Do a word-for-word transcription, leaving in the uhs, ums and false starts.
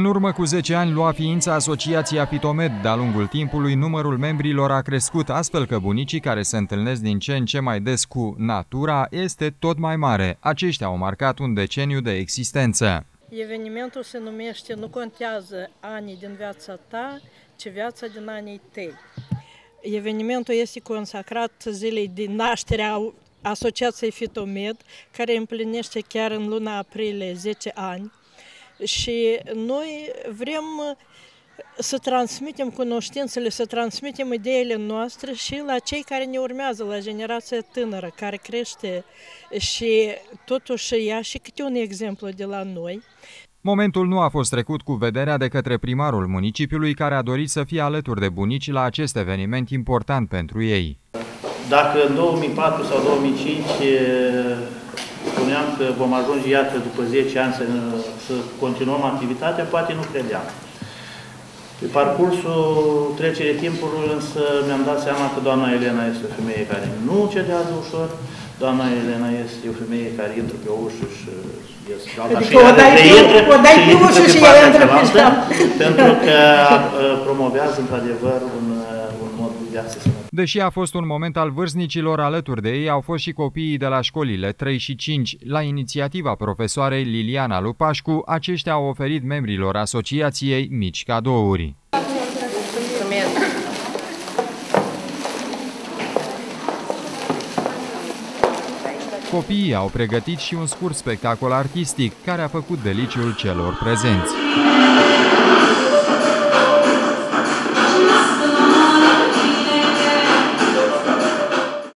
urmă cu zece ani lua ființa Asociația Fitomed. De-a lungul timpului, numărul membrilor a crescut, astfel că bunicii care se întâlnesc din ce în ce mai des cu natura este tot mai mare. Aceștia au marcat un deceniu de existență. Evenimentul se numește Nu contează anii din viața ta, ci viața din anii tăi. Evenimentul este consacrat zilei de naștere a Asociației Fitomed, care împlinește chiar în luna aprilie zece ani. Și noi vrem să transmitem cunoștințele, să transmitem ideile noastre și la cei care ne urmează, la generația tânără care crește și totuși ia și câte un exemplu de la noi. Momentul nu a fost trecut cu vederea de către primarul municipiului, care a dorit să fie alături de bunici la acest eveniment important pentru ei. Dacă în două mii patru sau două mii cinci spuneam că vom ajunge, iată, după zece ani să, să continuăm activitatea, poate nu credeam. Pe parcursul trecerii timpului, însă, mi-am dat seama că doamna Elena este o femeie care nu cedează ușor. Doamna Elena este o femeie care intră pe o ușă și iese pe alta. Adică o dai pe ușă și ea intră pe ușă. Pentru că promovează, într-adevăr, un, un mod de viață sănătos. Deși a fost un moment al vârstnicilor, alături de ei au fost și copiii de la școlile trei și cinci. La inițiativa profesoarei Liliana Lupașcu, aceștia au oferit membrilor asociației mici cadouri. Copiii au pregătit și un scurt spectacol artistic care a făcut deliciul celor prezenți.